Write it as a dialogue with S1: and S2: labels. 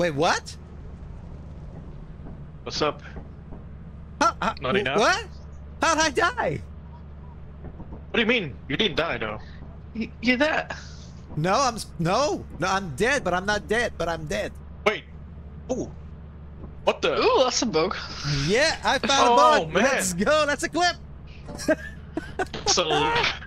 S1: Wait, what?
S2: What's up?
S1: Not enough? What? How'd I die?
S2: What do you mean? You didn't die, though.
S3: You're that.
S1: No, I'm dead, but I'm not dead, but I'm dead.
S2: Wait. Ooh. What the?
S3: Ooh, that's a bug.
S1: Yeah, I found a bug.
S2: Man.
S1: Let's go. That's a clip.
S2: So